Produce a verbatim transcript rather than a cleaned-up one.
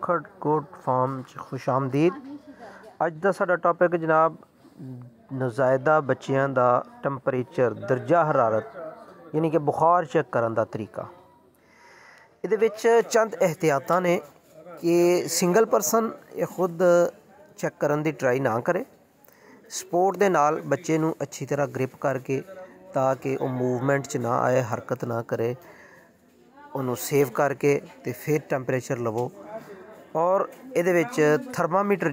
औखड़ goat farm खुश आमदीद। अज का साडा टॉपिक जनाब नज़ायदा बच्चों का टैंपरेचर दर्जा हरारत यानी कि बुखार चेक करने का तरीका। ये चंद एहतियात ने कि सिंगल परसन या खुद चेक करने की ट्राई ना करे। सपोर्ट के नाल बच्चे नू अच्छी तरह ग्रिप करके ताकि वह मूवमेंट च ना आए, हरकत ना करे, उन्होंने सेव करके तो फिर टैंपरेचर लवो। और ये थर्मामीटर